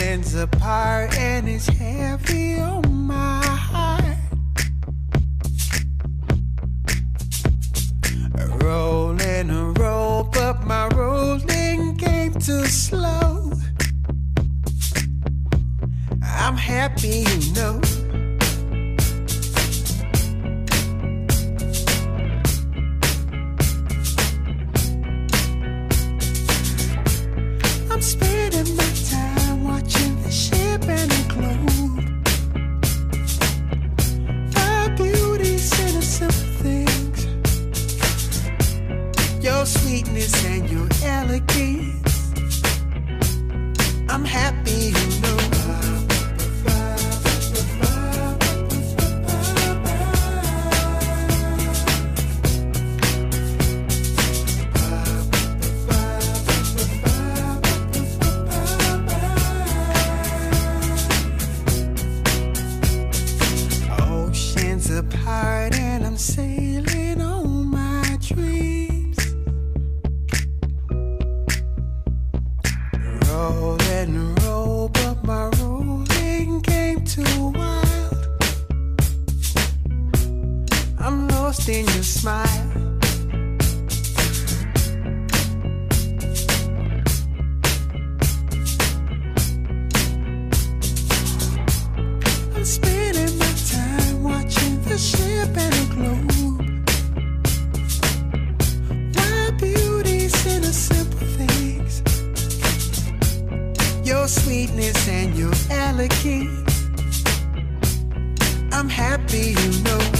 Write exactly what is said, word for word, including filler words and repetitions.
Oceans apart and it's heavy on my heart. Rolling a roll, but my rolling game too slow. I'm happy, you know. I'm spending my time watching the ship and the globe. The beauty's in the simple things. Your sweetness and your elegance. I'm happy, you know. Apart and I'm sailing on my dreams. Roll and roll, but my rolling game too wild. I'm lost in your smile. I'm spending my time watching the ship and the globe. Wild beauties in the simple things. Your sweetness and your elegance. I'm happy, you know.